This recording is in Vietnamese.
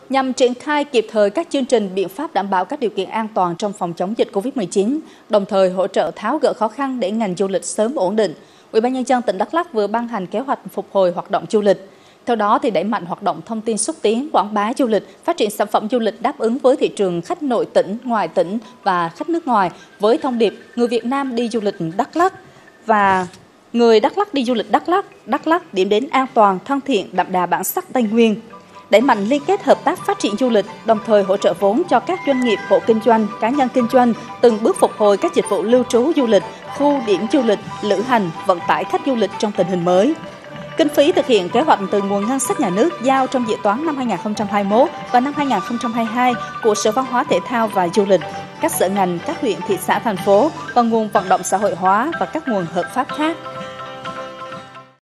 nhằm triển khai kịp thời các chương trình biện pháp đảm bảo các điều kiện an toàn trong phòng chống dịch Covid-19, đồng thời hỗ trợ tháo gỡ khó khăn để ngành du lịch sớm ổn định. Ủy ban nhân dân tỉnh Đắk Lắk vừa ban hành kế hoạch phục hồi hoạt động du lịch. Theo đó thì đẩy mạnh hoạt động thông tin xúc tiến, quảng bá du lịch, phát triển sản phẩm du lịch đáp ứng với thị trường khách nội tỉnh, ngoài tỉnh và khách nước ngoài với thông điệp người Việt Nam đi du lịch Đắk Lắk và người Đắk Lắk đi du lịch Đắk Lắk điểm đến an toàn, thân thiện, đậm đà bản sắc Tây Nguyên. Đẩy mạnh liên kết hợp tác phát triển du lịch, đồng thời hỗ trợ vốn cho các doanh nghiệp, hộ kinh doanh, cá nhân kinh doanh từng bước phục hồi các dịch vụ lưu trú du lịch, khu điểm du lịch, lữ hành, vận tải khách du lịch trong tình hình mới. Kinh phí thực hiện kế hoạch từ nguồn ngân sách nhà nước giao trong dự toán năm 2021 và năm 2022 của Sở Văn hóa Thể thao và Du lịch, các sở ngành, các huyện, thị xã, thành phố và nguồn vận động xã hội hóa và các nguồn hợp pháp khác.